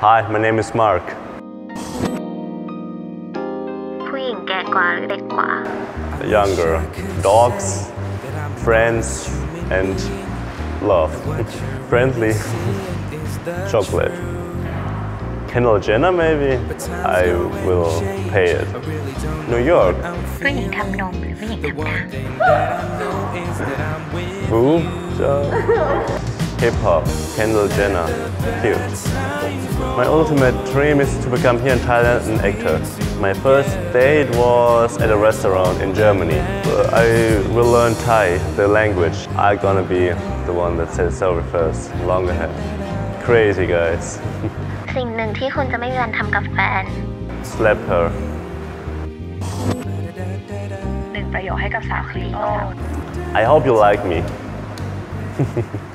Hi, my name is Mark. ผู้หญิงแก่กว่าหรือเด็กกว่า Younger. Dogs, friends, and love. Friendly. Chocolate. Kendall Jenner, maybe? I will pay it. New York. ผู้หญิงทำนมหรือผู้หญิงทำตา Boob job. Hip hop. Kendall Jenner. Cute. My ultimate dream is to become here in Thailand an actor. My first date was at a restaurant in Germany. I will learn Thai, the language. I'm gonna be the one that says sorry first, long ahead. Crazy guys. สิ่งหนึ่งที่คุณจะไม่มีวันทำกับแฟน Slap her. 1 ประโยคให้กับสาวคลีโอ I hope you like me.